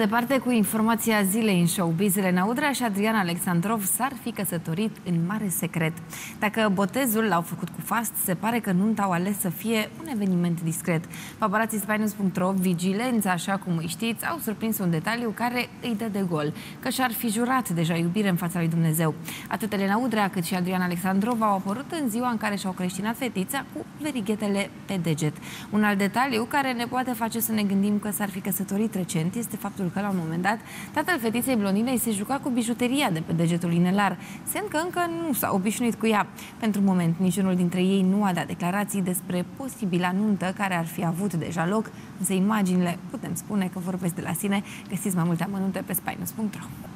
departe cu informația zilei în showbiz. Elena Udrea și Adrian Alexandrov s-ar fi căsătorit în mare secret. Dacă botezul l-au făcut cu fast, se pare că nunta au ales să fie un eveniment discret. Paparații Spainews.ro, vigilența, așa cum îi știți, au surprins un detaliu care îi dă de gol, că și-ar fi jurat deja iubire în fața lui Dumnezeu. Atât Elena Udrea cât și Adrian Alexandrov au apărut în ziua în care și-au creștinat fetița cu verighetele pe deget. Un alt detaliu care ne poate face să ne gândim că s-ar fi căsătorit recent este faptul că la un moment dat tatăl fetiței blondinei se juca cu bijuteria de pe degetul inelar, semn că încă nu s-a obișnuit cu ea. Pentru moment, niciunul dintre ei nu a dat declarații despre posibila nuntă care ar fi avut deja loc, însă imaginile putem spune că vorbesc de la sine. Găsiți mai multe amănunte pe Spainews.ro.